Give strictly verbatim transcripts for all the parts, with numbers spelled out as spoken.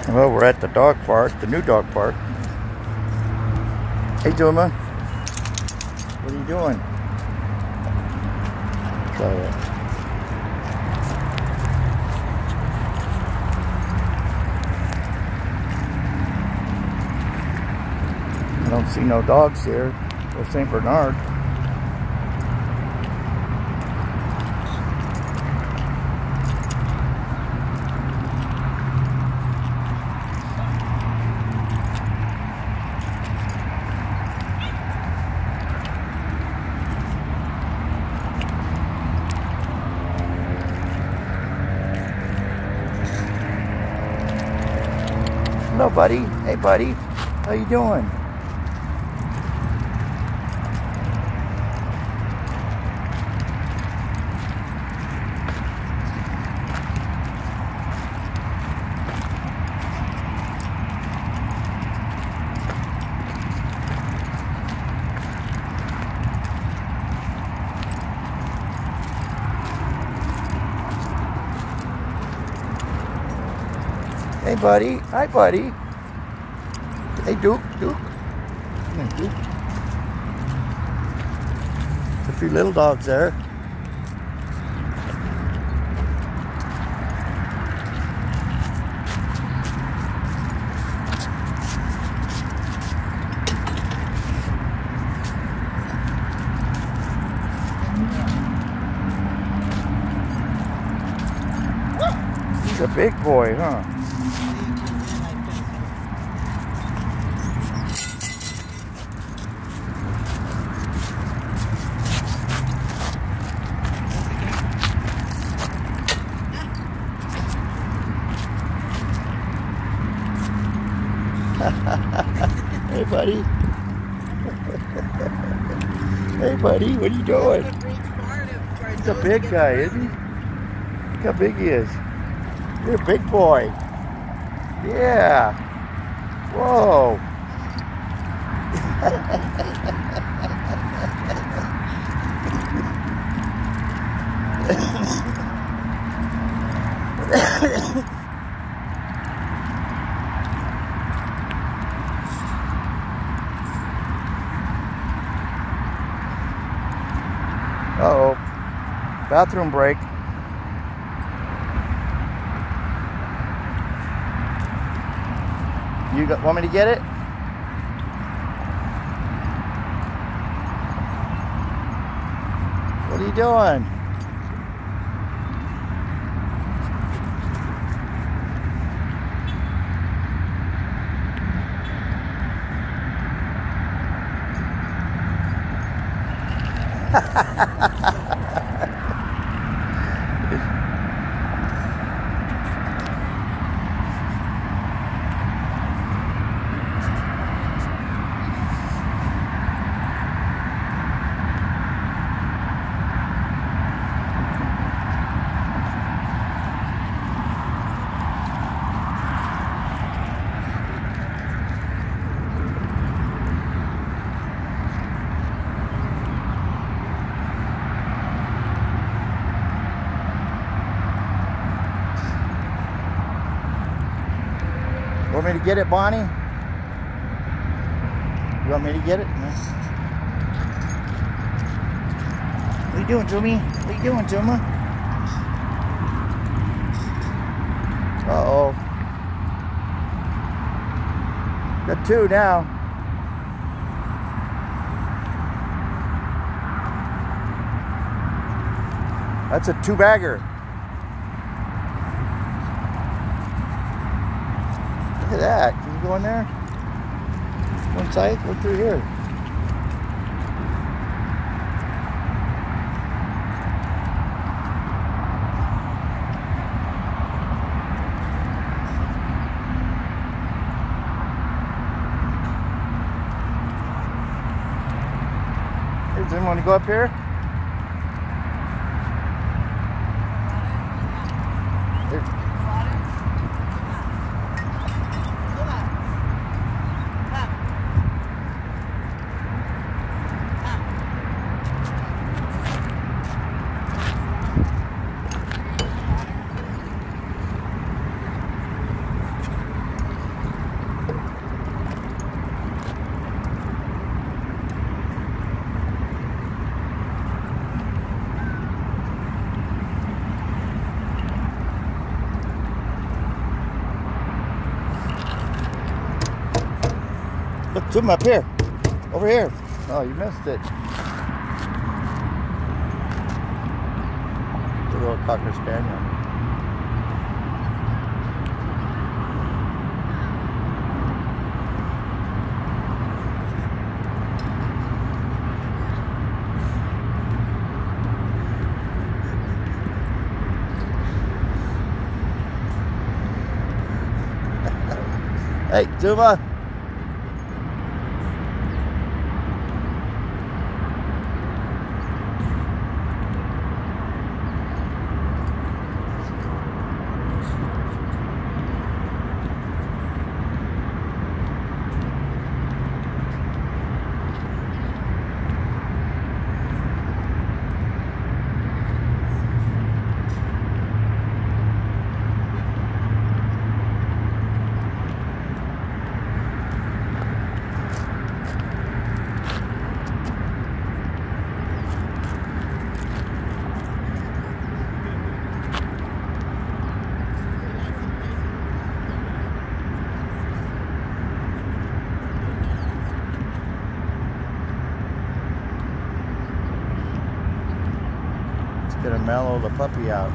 Well, we're at the dog park, the new dog park. Hey, Juma. What are you doing? Try that. I don't see no dogs here. Or Saint Bernard. Hello, buddy. Hey, buddy. How you doing? Hey, buddy. Hi, buddy. Hey, Duke. Duke. Come here, Duke. A few little dogs there. He's a big boy, huh? Hey, buddy. Hey, buddy, what are you doing? He's a big guy, isn't he? Look how big he is. You're a big boy. Yeah. Whoa. Uh-oh. Bathroom break. You got, want me to get it? What are you doing? Want me to get it, Bonnie? You want me to get it? No. What are you doing, Jimmy? What are you doing, Juma? Uh-oh. Got two now. That's a two-bagger. Look at that. Can you go in there? One side? Look through here. Hey, does anyone want to go up here? Zoom up here. Over here. Oh, you missed it. The little Cocker Spaniel. Hey, Zuma. Gonna mellow the puppy out.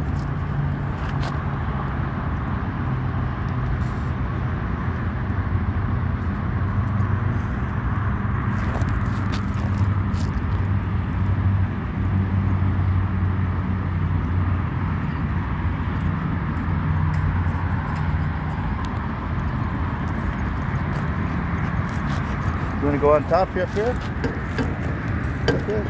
You want to go on top up here? Up here?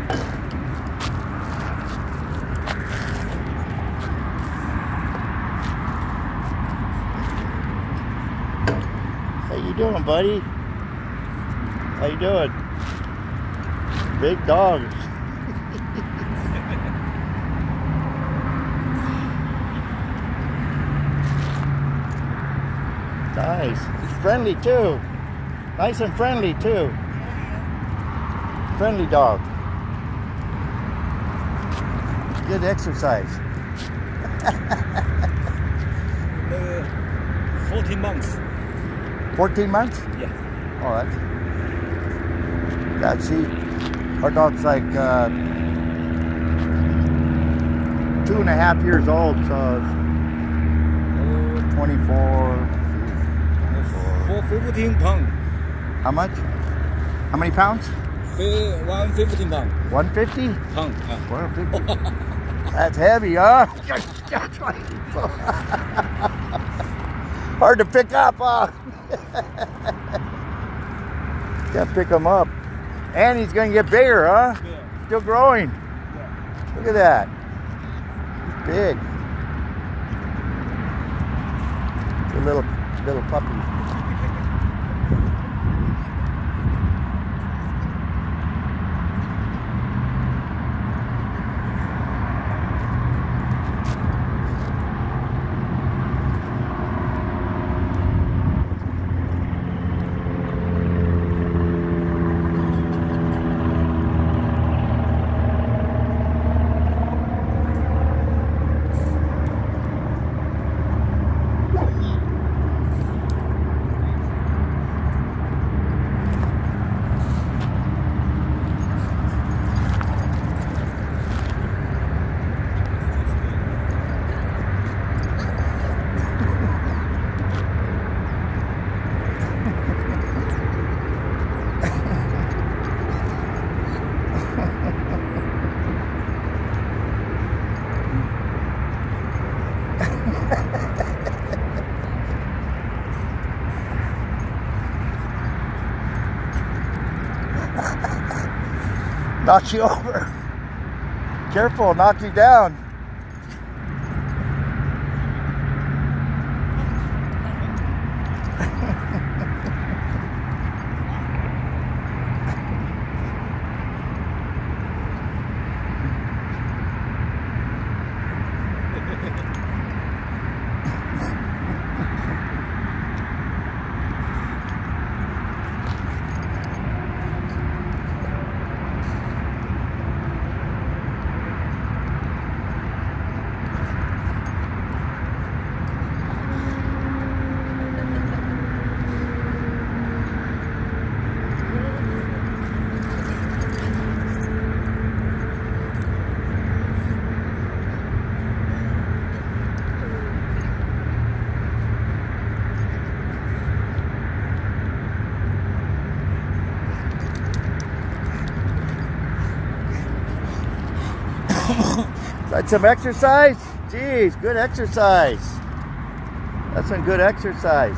How you doing, buddy? How you doing? Big dogs. Nice. He's friendly too. Nice and friendly too. Friendly dog. Good exercise. uh, fourteen months. fourteen months? Yeah. Oh, that's... Yeah, see, our dog's like uh, two and a half years old, so it's twenty-four. For fifteen pounds. How much? How many pounds? one fifteen pounds. one fifty? Pound. one fifty. That's heavy, huh? Hard to pick up, huh? Can't pick him up. And he's going to get bigger, huh? Yeah. Still growing. Yeah. Look at that. He's big. It's a little, little puppy. Knock you over. Careful, knock you down. Is that some exercise? Jeez, good exercise. That's some good exercise.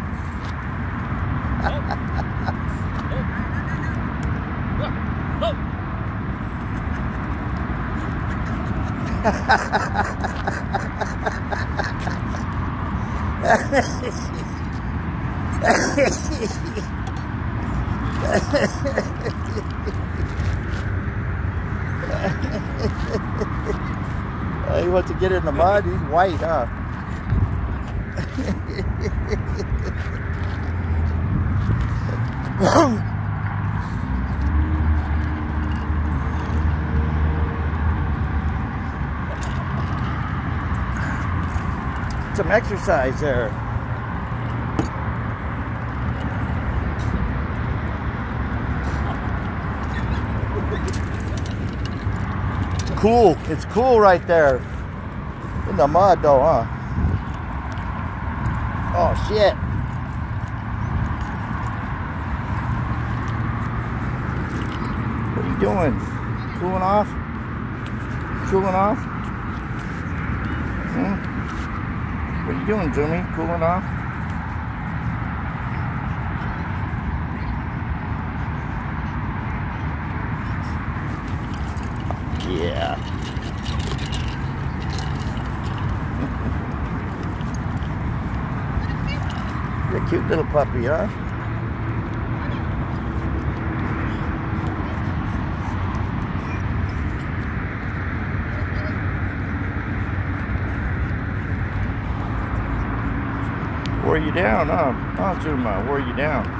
uh, he wants to get in the mud. He's white, huh? Some exercise there. Cool. It's cool right there. In the mud though, huh? Oh shit. What are you doing? Cooling off? Cooling off? Hmm? What are you doing, Jimmy? Cooling off? Yeah. You're a cute little puppy, huh? Wore you down, huh? Oh, Juma, wore you down.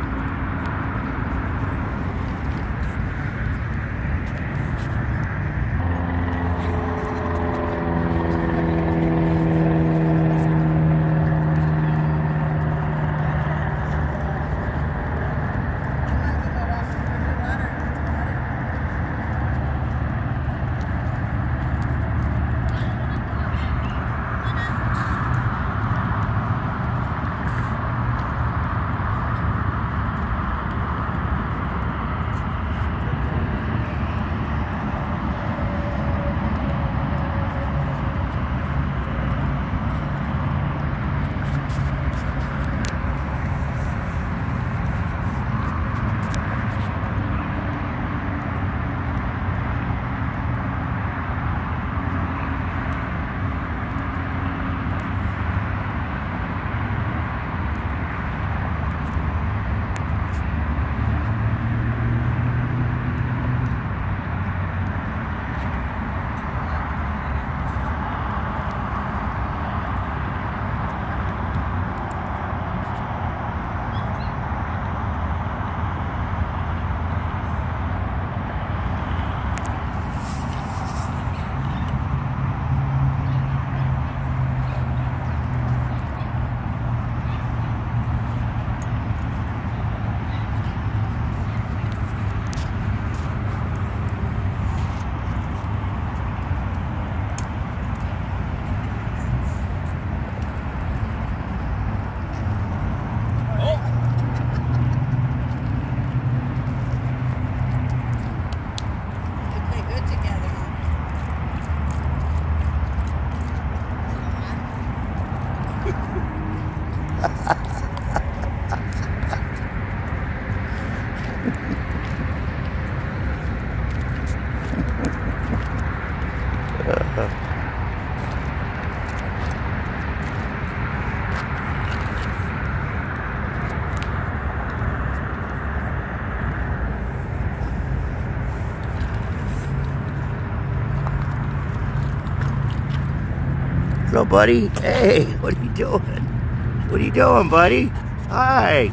Hello, buddy. Hey, what are you doing? What are you doing, buddy? Hi.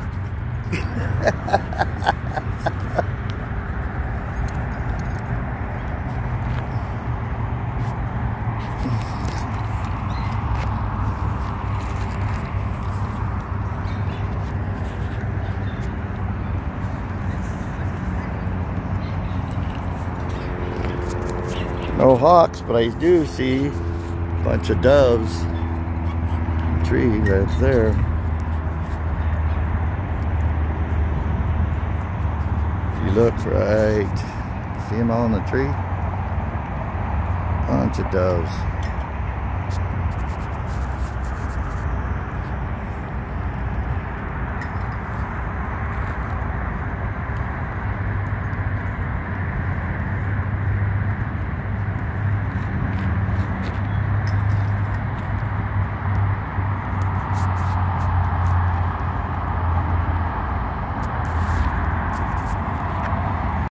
No hawks, but I do see a bunch of doves. Tree right there. If you look right, see them all in the tree? Bunch of doves.